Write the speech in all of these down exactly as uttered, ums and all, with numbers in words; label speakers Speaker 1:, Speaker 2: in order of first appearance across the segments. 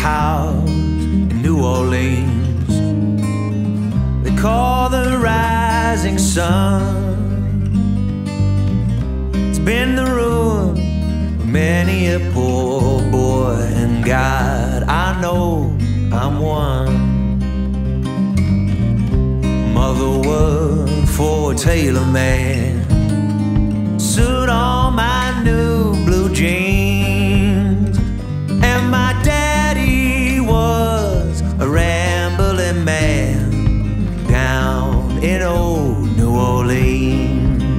Speaker 1: house in New Orleans they call the rising sun. It's been the ruin of many a poor boy, and God, I know I'm one. Mother worked for a tailor man, suit on my new blue jeans, and my daddy was a rambling man down in old New Orleans.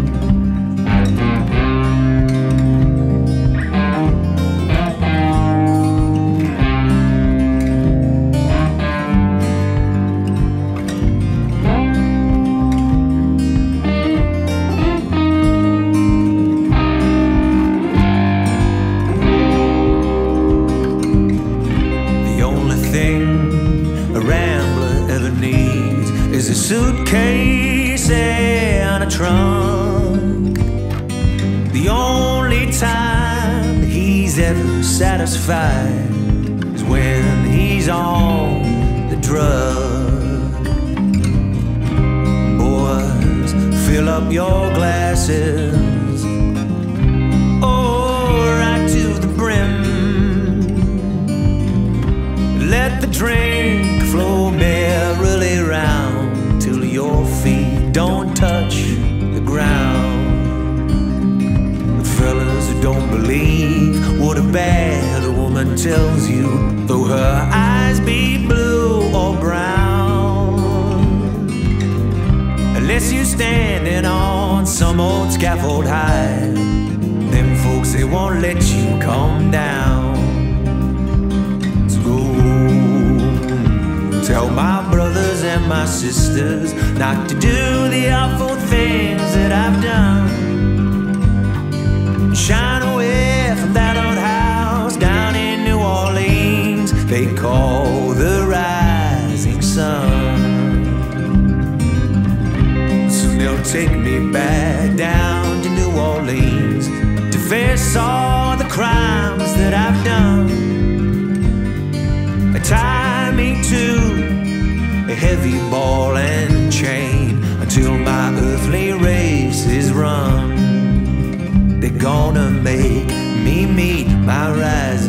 Speaker 1: Is a suitcase and a trunk. The only time he's ever satisfied is when he's on the drug. Boys, fill up your glasses, oh, right to the brim. Let the drink flow merrily round till your feet don't touch the ground. The fellas who don't believe what a bad woman tells you, though her eyes be blue or brown, unless you're standing on some old scaffold high, them folks, they won't let you come down. So go tell my brothers and my sisters not to do the awful things that I've done. Shine away from that old house down in New Orleans they call the rising sun. Soon they'll take me back down to New Orleans to face all the crimes that I've done. They tie me to a heavy ball and chain until my earthly race is run. They're gonna make me meet my rising